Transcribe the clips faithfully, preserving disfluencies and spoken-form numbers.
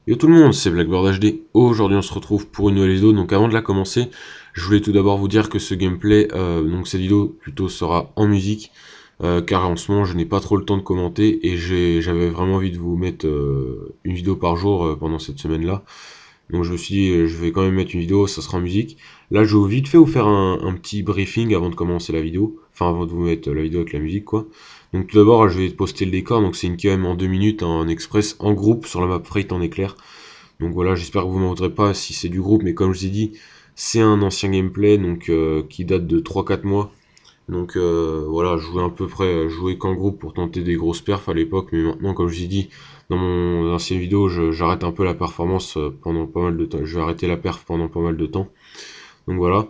Yo tout le monde, c'est Blackboard H D. Aujourd'hui on se retrouve pour une nouvelle vidéo. Donc avant de la commencer, je voulais tout d'abord vous dire que ce gameplay, euh, donc cette vidéo plutôt sera en musique, euh, car en ce moment je n'ai pas trop le temps de commenter et j'avais vraiment envie de vous mettre euh, une vidéo par jour euh, pendant cette semaine-là. Donc je me suis dit, euh, je vais quand même mettre une vidéo, ça sera en musique. Là je vais vite fait vous faire un, un petit briefing avant de commencer la vidéo, enfin avant de vous mettre la vidéo avec la musique quoi. Donc tout d'abord je vais poster le décor, donc c'est une K M en deux minutes en express en groupe sur la map Freight en éclair. Donc voilà, j'espère que vous m'en voudrez pas si c'est du groupe, mais comme je vous ai dit, c'est un ancien gameplay donc euh, qui date de trois quatre mois. Donc euh, voilà, je jouais à peu près, je jouais qu'en groupe pour tenter des grosses perfs à l'époque, mais maintenant, comme je vous ai dit dans mon ancienne vidéo, j'arrête un peu la performance euh, pendant pas mal de temps. Je vais arrêter la perf pendant pas mal de temps. Donc voilà.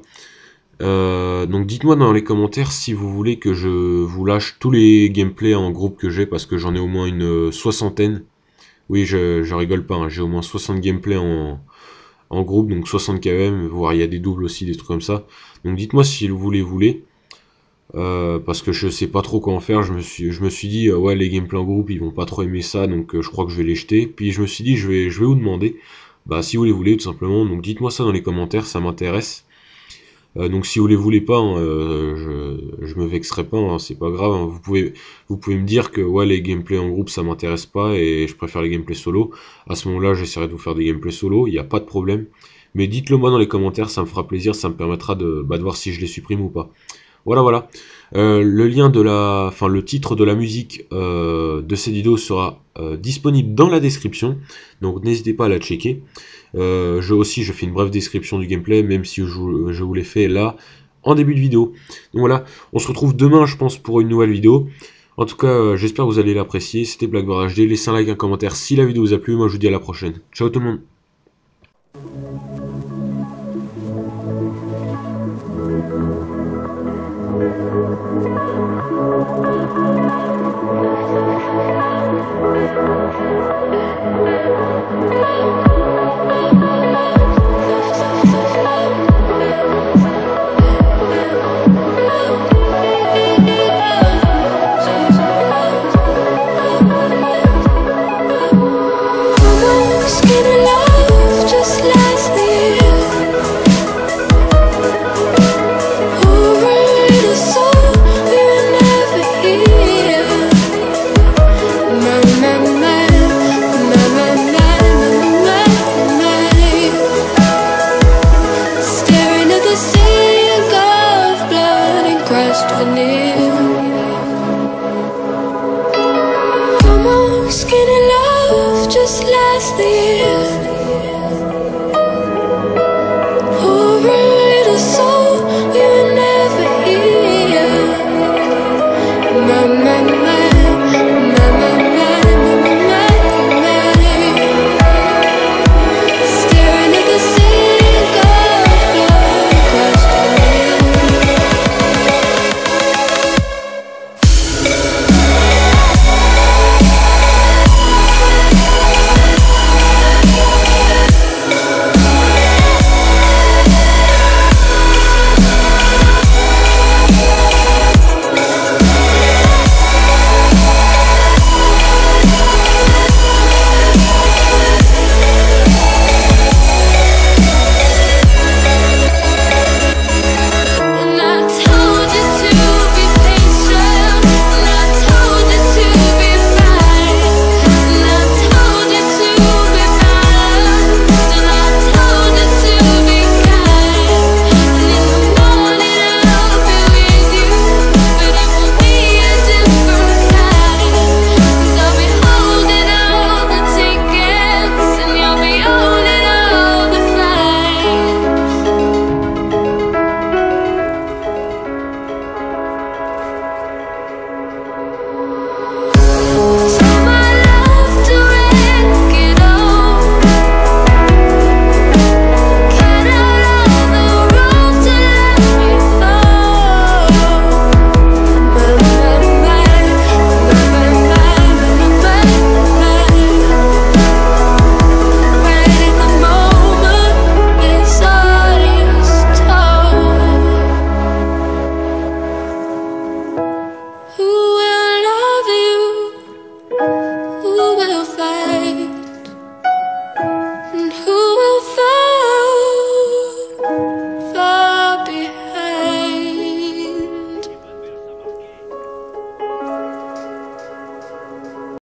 Euh, donc dites-moi dans les commentaires si vous voulez que je vous lâche tous les gameplays en groupe que j'ai, parce que j'en ai au moins une soixantaine. Oui, je, je rigole pas, hein, j'ai au moins soixante gameplays en, en groupe, donc soixante K M, voire il y a des doubles aussi, des trucs comme ça. Donc dites-moi si vous les voulez, euh, parce que je sais pas trop quoi en faire. Je me suis, je me suis dit, euh, ouais, les gameplays en groupe, ils vont pas trop aimer ça, donc euh, je crois que je vais les jeter. Puis je me suis dit, je vais, je vais vous demander, bah si vous les voulez, tout simplement. Donc dites-moi ça dans les commentaires, ça m'intéresse. Euh, donc si vous les voulez pas, hein, euh, je, je me vexerai pas, hein, c'est pas grave, hein. Vous pouvez, vous pouvez me dire que ouais, les gameplays en groupe ça m'intéresse pas et je préfère les gameplays solo. À ce moment-là, j'essaierai de vous faire des gameplays solo, il n'y a pas de problème. Mais dites-le moi dans les commentaires, ça me fera plaisir, ça me permettra de, bah, de voir si je les supprime ou pas. Voilà, voilà. Euh, le lien de la, enfin le titre de la musique euh, de cette vidéo sera euh, disponible dans la description, donc n'hésitez pas à la checker. Euh, je aussi, je fais une brève description du gameplay, même si je, je vous l'ai fait là en début de vidéo. Donc voilà, on se retrouve demain, je pense, pour une nouvelle vidéo. En tout cas, euh, j'espère que vous allez l'apprécier. C'était Blackboard H D. Laissez un like, un commentaire si la vidéo vous a plu. Moi, je vous dis à la prochaine. Ciao tout le monde.